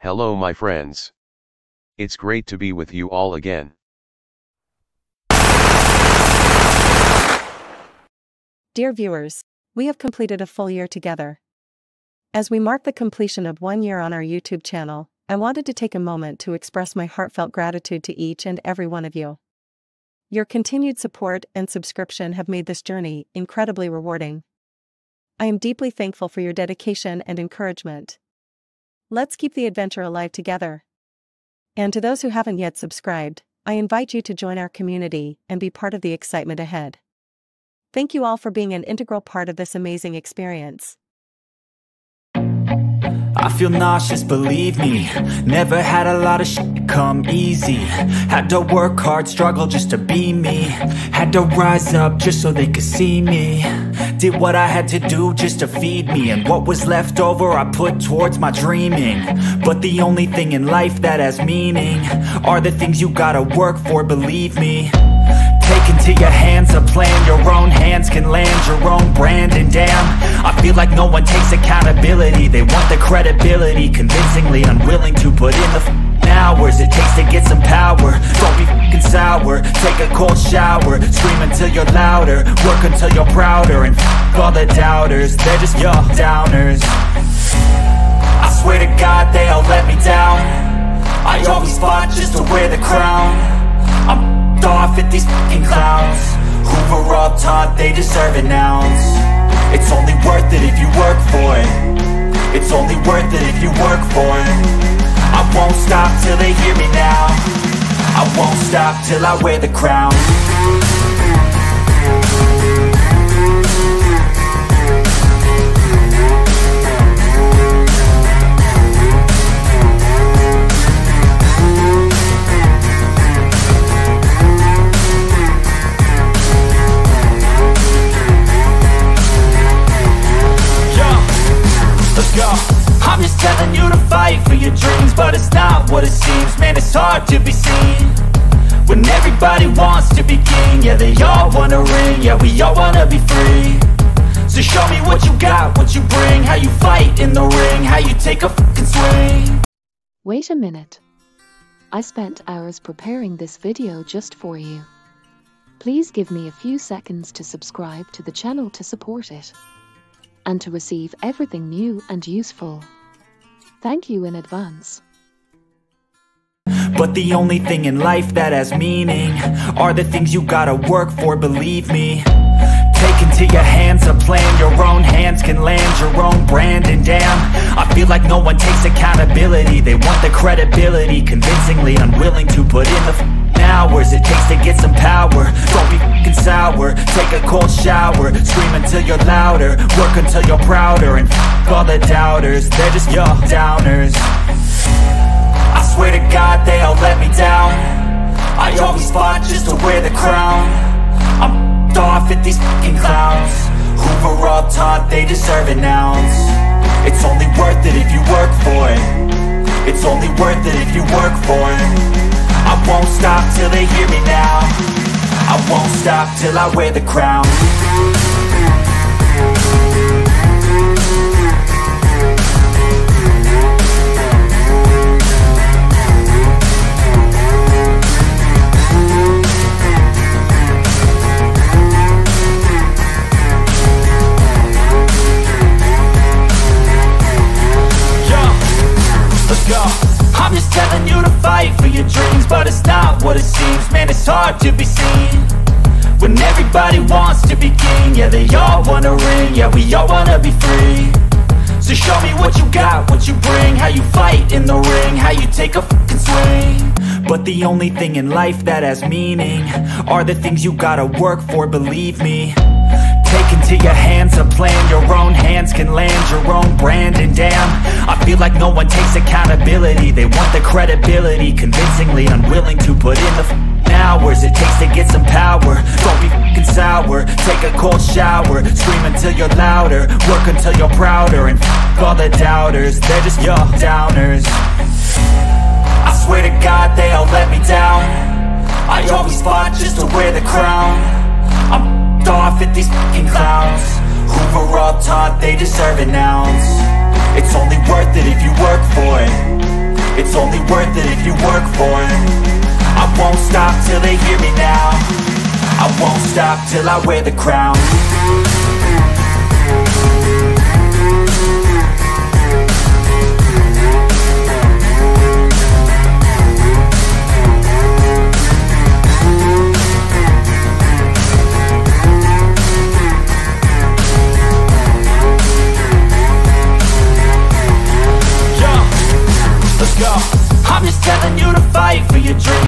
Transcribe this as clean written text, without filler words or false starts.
Hello my friends. It's great to be with you all again. Dear viewers, we have completed a full year together. As we mark the completion of 1 year on our YouTube channel, I wanted to take a moment to express my heartfelt gratitude to each and every one of you. Your continued support and subscription have made this journey incredibly rewarding. I am deeply thankful for your dedication and encouragement. Let's keep the adventure alive together. And to those who haven't yet subscribed, I invite you to join our community and be part of the excitement ahead. Thank you all for being an integral part of this amazing experience. I feel nauseous, believe me. Never had a lot of shit come easy. Had to work hard, struggle just to be me. Had to rise up just so they could see me. Did what I had to do just to feed me. And what was left over I put towards my dreaming. But the only thing in life that has meaning are the things you gotta work for, believe me. Take into your hands a plan, your own hands can land your own brand. And damn, I feel like no one takes accountability. They want the credibility, convincingly unwilling to put in the hours it takes to get some power. Don't be f***ing sour, take a cold shower. Scream until you're louder, work until you're prouder. And f*** all the doubters, they're just your downers. I swear to God they all let me down. I always fought just to wear the crown. I'm off at these fucking clowns who were all taught they deserve an ounce. It's only worth it if you work for it. It's only worth it if you work for it. I won't stop till they hear me now. I won't stop till I wear the crown. I'm just telling you to fight for your dreams, but it's not what it seems. Man, it's hard to be seen when everybody wants to be king. Yeah, they all wanna ring, yeah, we all wanna be free. So show me what you got, what you bring, how you fight in the ring, how you take a fucking swing. Wait a minute. I spent hours preparing this video just for you. Please give me a few seconds to subscribe to the channel to support it and to receive everything new and useful. Thank you in advance. But the only thing in life that has meaning are the things you gotta work for, believe me. Take into your hands a plan, your own hands can land your own brand. And damn, I feel like no one takes accountability. They want the credibility, convincingly unwilling to put in the hours it takes to get some power. Don't be f***ing sour, take a cold shower. Scream until you're louder, work until you're prouder. And f*** all the doubters, they're just your downers. I swear to God they all let me down. I always fought just to wear the crown. I'm off at these fucking clowns who were all taught they deserve an ounce. It's only worth it if you work for it. It's only worth it if you work for it. I won't stop till they hear me now. I won't stop till I wear the crown. I'm just telling you to fight for your dreams, but it's not what it seems. Man, it's hard to be seen when everybody wants to be king. Yeah, they all wanna ring, yeah, we all wanna be free. So show me what you got, what you bring, how you fight in the ring, how you take a fucking swing. But the only thing in life that has meaning are the things you gotta work for, believe me. Take into your hands a plan, your own hands can land your own brand. And damn, I feel like no one takes accountability. They want the credibility, convincingly unwilling to put in the hours it takes to get some power. Don't be f***ing sour, take a cold shower. Scream until you're louder, work until you're prouder. And f*** all the doubters, they're just your downers. I swear to God they all let me down. I always fought just to wear the crown. I'm off at these fucking clowns who were all taught they deserve an ounce. It's only worth it if you work for it. it's only worth it if you work for it. I won't stop till they hear me now. I won't stop till I wear the crown.